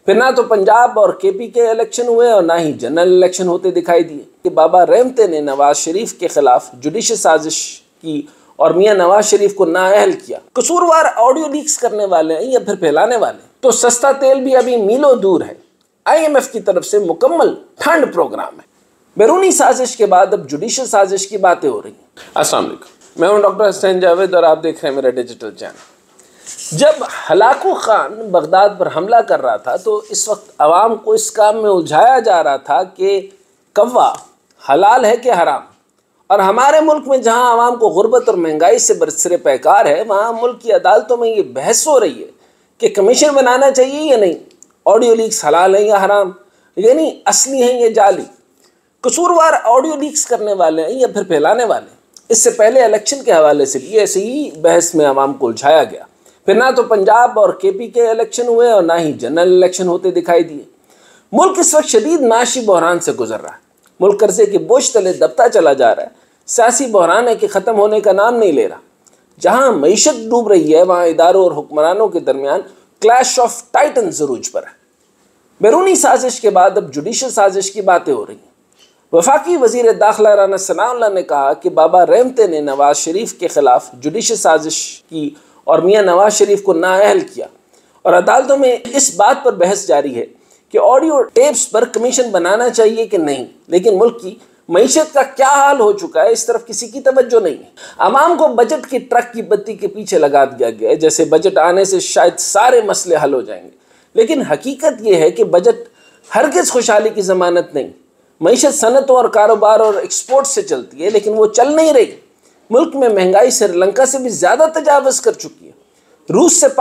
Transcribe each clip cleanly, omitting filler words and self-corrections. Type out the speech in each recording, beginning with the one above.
پھر نہ تو پنجاب اور کے پی کے الیکشن ہوئے اور نہ ہی جنرل الیکشن ہوتے دکھائی دیے کہ بابا رحمتے نے نواز شریف کے خلاف جوڈیشل سازش کی اور میاں نواز شریف کو نااہل کیا۔ قصوروار آڈیو لیکس کرنے والے ہیں یا پھر پھیلانے والے ہیں؟ تو سستا تیل بھی ابھی میلوں دور ہے۔ IMF کی طرف سے مکمل ٹھنڈ پروگرام ہے۔ بیرونی سازش کے بعد اب جوڈیشل سازش کی باتیں ہو رہی ہیں۔ السلام علیکم، میں ہوں ڈاکٹر حسین جاوید اور آپ دیکھ رہے ہیں میرا ڈیجیٹل چینل۔ جب ہلاکو خان بغداد پر حملہ کر رہا تھا تو اس وقت عوام کو اس کام میں الجھایا جا رہا تھا کہ کوا حلال ہے کہ حرام، اور ہمارے ملک میں جہاں عوام کو غربت اور مہنگائی سے برسر پیکار ہے، وہاں ملک کی عدالتوں میں یہ بحث ہو رہی ہے کہ کمیشن بنانا چاہیے یا نہیں، آڈیو لیکس حلال ہیں یا حرام، یعنی اصلی ہیں یا جعلی۔ قصوروار آڈیو لیکس کرنے والے ہیں یا پھر پھیلانے والے ہیں؟ اس سے پہلے الیکشن کے حوالے سے بھی ایسے ہی بحث میں عوام کو الجھایا گیا۔ پھر نہ تو پنجاب اور کے پی کے الیکشن ہوئے اور نہ ہی جنرل الیکشن ہوتے دکھائی دیے۔ ملک اس وقت شدید معاشی بحران سے گزر رہا ہے۔ ملک قرضے کے بوجھ تلے دبتا چلا جا رہا ہے۔ سیاسی بحران ہے کہ ختم ہونے کا نام نہیں لے رہا۔ جہاں معیشت ڈوب رہی ہے، وہاں اداروں اور حکمرانوں کے درمیان کلیش آف ٹائٹنز عروج پر ہے۔ بیرونی سازش کے بعد اب جوڈیشل سازش کی باتیں ہو رہی ہیں۔ وفاقی وزیر داخلہ رانا ثناء اللہ نے کہا کہ بابا رحمتے نے نواز شریف کے خلاف جوڈیشل سازش کی اور میاں نواز شریف کو نااہل کیا، اور عدالتوں میں اس بات پر بحث جاری ہے کہ آڈیو ٹیپس پر کمیشن بنانا چاہیے کہ نہیں، لیکن ملک کی معیشت کا کیا حال ہو چکا ہے اس طرف کسی کی توجہ نہیں ہے۔ عوام کو بجٹ کی ٹرک کی بتی کے پیچھے لگا دیا گیا ہے، جیسے بجٹ آنے سے شاید سارے مسئلے حل ہو جائیں گے، لیکن حقیقت یہ ہے کہ بجٹ ہرگز خوشحالی کی ضمانت نہیں۔ معیشت صنعتوں اور کاروبار اور ایکسپورٹ سے چلتی ہے، لیکن وہ چل نہیں رہی۔ ملک میں مہنگائی سری لنکا سے بھی زیادہ تجاوز کر چکی ہے۔ روس سے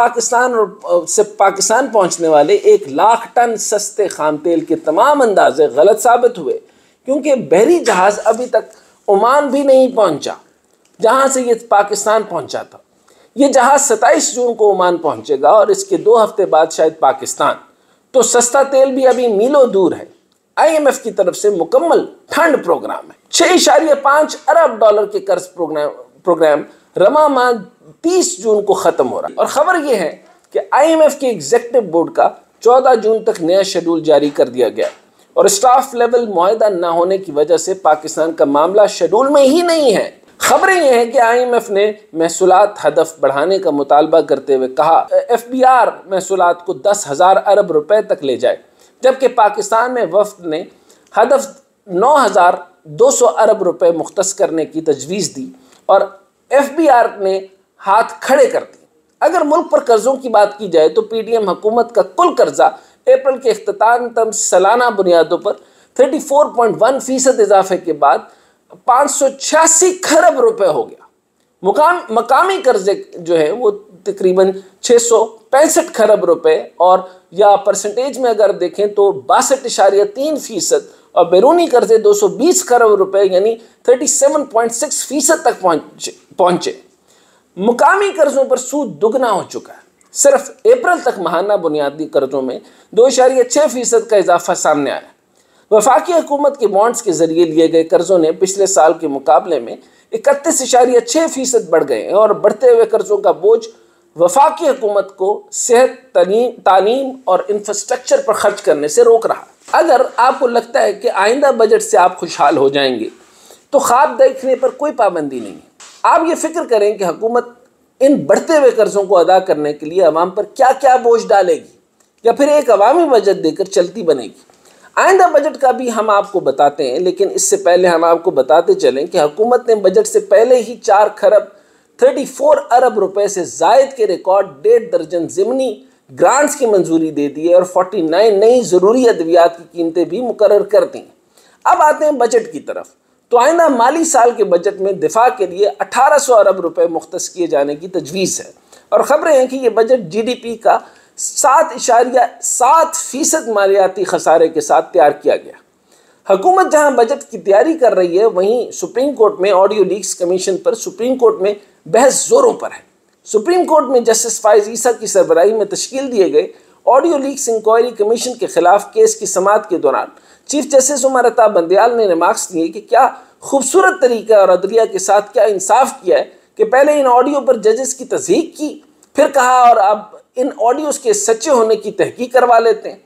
پاکستان پہنچنے والے 1,00,000 ٹن سستے خام تیل کے تمام اندازے غلط ثابت ہوئے، کیونکہ بحری جہاز ابھی تک عمان بھی نہیں پہنچا جہاں سے یہ پاکستان پہنچا تھا۔ یہ جہاز 27 جون کو عمان پہنچے گا اور اس کے 2 ہفتے بعد شاید پاکستان۔ تو سستا تیل بھی ابھی میلوں دور ہے۔ IMF کی طرف سے مکمل ٹھنڈ پروگرام ہے۔ 6.5 ارب ڈالر کے قرض پروگرام رواں ماہ 30 جون کو ختم ہو رہا ہے، اور خبر یہ ہے کہ IMF کے ایگزیکٹو بورڈ کا 14 جون تک نیا شیڈول جاری کر دیا گیا، اور اسٹاف لیول معاہدہ نہ ہونے کی وجہ سے پاکستان کا معاملہ شیڈول میں ہی نہیں ہے۔ خبریں یہ ہیں کہ IMF نے محصولات ہدف بڑھانے کا مطالبہ کرتے ہوئے کہا FBR محصولات کو 10,000 ارب روپے تک لے جائے، جبکہ پاکستان میں وفد نے ہدف 9,200 ارب روپے مختص کرنے کی تجویز دی، اور FBR نے ہاتھ کھڑے کر دی۔ اگر ملک پر قرضوں کی بات کی جائے تو PDM حکومت کا کل قرضہ اپریل کے اختتام تک سالانہ بنیادوں پر 34.1% اضافے کے بعد 586 کھرب روپے ہو گیا۔ مقامی قرضے جو ہیں وہ تقریباً 665 کھرب روپے، اور یا پرسنٹیج میں اگر دیکھیں تو 62.3%، اور بیرونی قرضے 220 کھرب روپے یعنی 37.6% تک پہنچے۔ مقامی قرضوں پر سود دگنا ہو چکا ہے۔ صرف اپریل تک ماہانہ بنیادی قرضوں میں 2.6% کا اضافہ سامنے آیا۔ وفاقی حکومت کے بانڈز کے ذریعے لیے گئے قرضوں نے پچھلے سال کے مقابلے میں 31.6% بڑھ گئے ہیں، اور بڑھتے ہوئے قرضوں کا بوجھ وفاقی حکومت کو صحت، تعلیم اور انفراسٹرکچر پر خرچ کرنے سے روک رہا۔ اگر آپ کو لگتا ہے کہ آئندہ بجٹ سے آپ خوشحال ہو جائیں گے تو خواب دیکھنے پر کوئی پابندی نہیں ہے۔ آپ یہ فکر کریں کہ حکومت ان بڑھتے ہوئے قرضوں کو ادا کرنے کے لیے عوام پر کیا کیا بوجھ ڈالے گی، یا پھر ایک عوامی بجٹ دے کر چلتی بنے گی۔ آئندہ بجٹ کا بھی ہم آپ کو بتاتے ہیں، لیکن اس سے پہلے ہم آپ کو بتاتے چلیں کہ حکومت نے بجٹ سے پہلے ہی 4 کھرب 34 ارب روپے سے زائد کے ریکارڈ 1.5 درجن ضمنی گرانٹس کی منظوری دے دی ہے، اور 49 نئی ضروری ادویات کی قیمتیں بھی مقرر کر دیں۔ اب آتے ہیں بجٹ کی طرف۔ تو آئندہ مالی سال کے بجٹ میں دفاع کے لیے 1800 ارب روپے مختص کیے جانے کی تجویز ہے، اور خبریں ہیں کہ یہ بجٹ GDP کا 7.7% مالیاتی خسارے کے ساتھ تیار کیا گیا۔ حکومت جہاں بجٹ کی تیاری کر رہی ہے، وہیں سپریم کورٹ میں آڈیو لیکس کمیشن پر سپریم کورٹ میں بحث زوروں پر ہے۔ سپریم کورٹ میں جسٹس فائز عیسیٰ کی سربراہی میں تشکیل دیے گئے آڈیو لیکس انکوائری کمیشن کے خلاف کیس کی سماعت کے دوران چیف جسٹس عمر عطا بندیال نے ریمارکس دیے کہ کیا خوبصورت طریقہ اور عدلیہ کے ساتھ کیا انصاف کیا ہے کہ پہلے ان آڈیو پر ججز کی تصدیق کی، پھر کہا اور اب ان آڈیوز کے سچے ہونے کی تحقیق کروا لیتے ہیں۔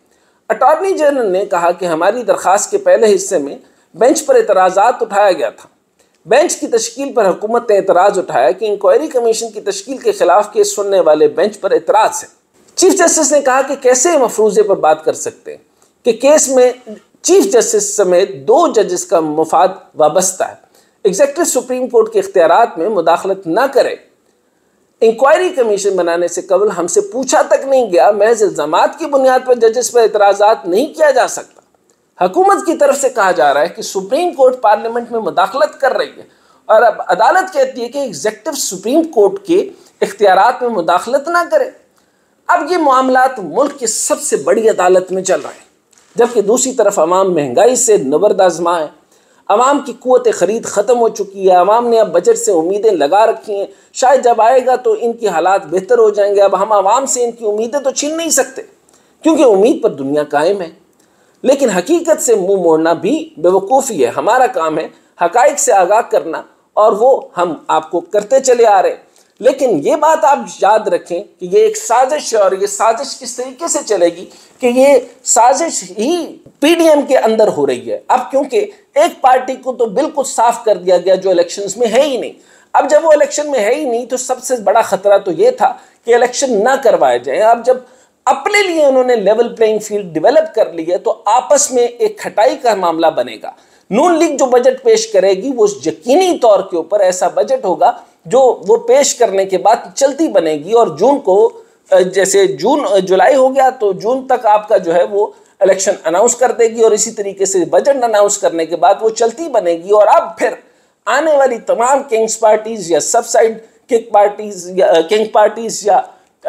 اٹارنی جنرل نے کہا کہ ہماری درخواست کے پہلے حصے میں بینچ پر اعتراضات اٹھایا گیا تھا۔ بینچ کی تشکیل پر حکومت نے اعتراض اٹھایا کہ انکوائری کمیشن کی تشکیل کے خلاف کیس سننے والے بینچ پر اعتراض ہے۔ چیف جسٹس نے کہا کہ کیسے مفروضے پر بات کر سکتے ہیں کہ کیس میں چیف جسٹس سمیت 2 ججز کا مفاد وابستہ ہے۔ ایگزیکٹو سپریم کورٹ کے اختیارات میں مداخلت نہ کرے۔ انکوائری کمیشن بنانے سے قبل ہم سے پوچھا تک نہیں گیا، محض الزامات کی بنیاد پر ججز پر اعتراضات نہیں کیا جا سکتا۔ حکومت کی طرف سے کہا جا رہا ہے کہ سپریم کورٹ پارلیمنٹ میں مداخلت کر رہی ہے، اور اب عدالت کہتی ہے کہ ایگزیکٹو سپریم کورٹ کے اختیارات میں مداخلت نہ کرے۔ اب یہ معاملات ملک کی سب سے بڑی عدالت میں چل رہے ہیں، جبکہ دوسری طرف عوام مہنگائی سے نبرد آزما ہے، عوام کی قوت خرید ختم ہو چکی ہے، عوام نے اب بجٹ سے امیدیں لگا رکھی ہیں، شاید جب آئے گا تو ان کی حالات بہتر ہو جائیں گے۔ اب ہم عوام سے ان کی امیدیں تو چھین نہیں سکتے، کیونکہ امید پر دنیا قائم ہے، لیکن حقیقت سے منہ موڑنا بھی بے وقوفی ہے۔ ہمارا کام ہے حقائق سے آگاہ کرنا، اور وہ ہم آپ کو کرتے چلے آ رہے ہیں۔ لیکن یہ بات آپ یاد رکھیں کہ یہ ایک سازش ہے، اور یہ سازش کس طریقے سے چلے گی کہ یہ سازش ہی پی ڈی ایم کے اندر ہو رہی ہے۔ اب کیونکہ ایک پارٹی کو تو بالکل صاف کر دیا گیا جو الیکشنز میں ہے ہی نہیں، اب جب وہ الیکشن میں ہے ہی نہیں تو سب سے بڑا خطرہ تو یہ تھا کہ الیکشن نہ کروائے جائیں۔ اب جب اپنے لیے انہوں نے لیول پلینگ فیلڈ ڈیولپ کر لی ہے تو آپس میں ایک کھٹائی کا معاملہ بنے گا۔ نون لیگ جو بجٹ پیش کرے گی وہ یقینی طور کے اوپر ایسا بجٹ ہوگا جو وہ پیش کرنے کے بعد چلتی بنے گی، اور جون کو جیسے جولائی ہو گیا تو جون تک آپ کا جو ہے وہ الیکشن اناؤنس کر دے گی، اور اسی طریقے سے بجٹ اناؤنس کرنے کے بعد وہ چلتی بنے گی۔ اور اب پھر آنے والی تمام کنگز پارٹیز یا سبسائڈ کنگ پارٹیز یا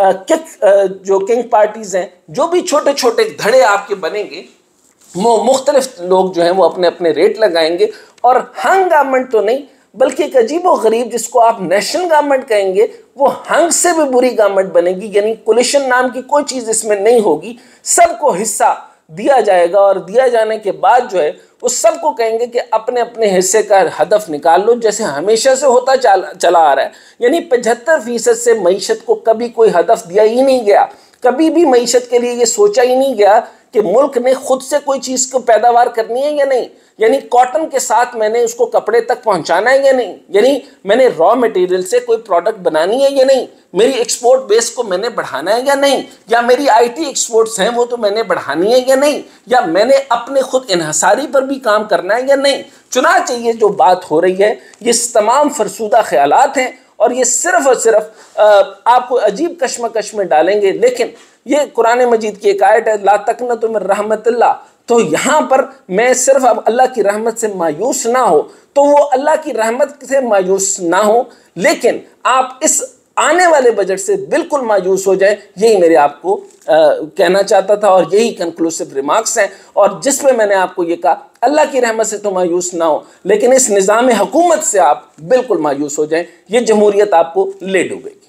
جو کنگ پارٹیز ہیں، جو بھی چھوٹے چھوٹے دھڑے آپ کے بنیں گے، وہ مختلف لوگ جو ہیں وہ اپنے اپنے ریٹ لگائیں گے، اور ہنگ گورنمنٹ تو نہیں بلکہ ایک عجیب و غریب جس کو آپ نیشنل گورنمنٹ کہیں گے، وہ ہنگ سے بھی بری گورنمنٹ بنے گی۔ یعنی کولیشن نام کی کوئی چیز اس میں نہیں ہوگی، سب کو حصہ دیا جائے گا، اور دیا جانے کے بعد جو ہے وہ سب کو کہیں گے کہ اپنے اپنے حصے کا ہدف نکال لو، جیسے ہمیشہ سے ہوتا چلا آ رہا ہے۔ یعنی 75% سے معیشت کو کبھی کوئی ہدف دیا ہی نہیں گیا، کبھی بھی معیشت کے لیے یہ سوچا ہی نہیں گیا کہ ملک نے خود سے کوئی چیز کو پیداوار کرنی ہے یا نہیں، یعنی کاٹن کے ساتھ میں نے اس کو کپڑے تک پہنچانا ہے یا نہیں، یعنی میں نے را مٹیریل سے کوئی پروڈکٹ بنانی ہے یا نہیں، میری ایکسپورٹ بیس کو میں نے بڑھانا ہے یا نہیں، یا میری آئی ٹی ایکسپورٹس ہیں وہ تو میں نے بڑھانی ہے یا نہیں، یا میں نے اپنے خود انحصاری پر بھی کام کرنا ہے یا نہیں۔ چنانچہ یہ جو بات ہو رہی ہے یہ تمام فرسودہ خیالات ہیں، اور یہ صرف اور صرف آپ کو عجیب کشمکش میں ڈالیں گے۔ لیکن یہ قرآن مجید کی ایک آیت ہے، لا تقنطوا من رحمت اللہ، تو یہاں پر میں صرف اب اللہ کی رحمت سے مایوس نہ ہو، تو وہ اللہ کی رحمت سے مایوس نہ ہو، لیکن آپ اس آنے والے بجٹ سے بالکل مایوس ہو جائیں۔ یہی میرے آپ کو کہنا چاہتا تھا، اور یہی کنکلوسیو ریمارکس ہیں، اور جس پہ میں نے آپ کو یہ کہا اللہ کی رحمت سے تو مایوس نہ ہو، لیکن اس نظام حکومت سے آپ بالکل مایوس ہو جائیں، یہ جمہوریت آپ کو لے ڈوبے۔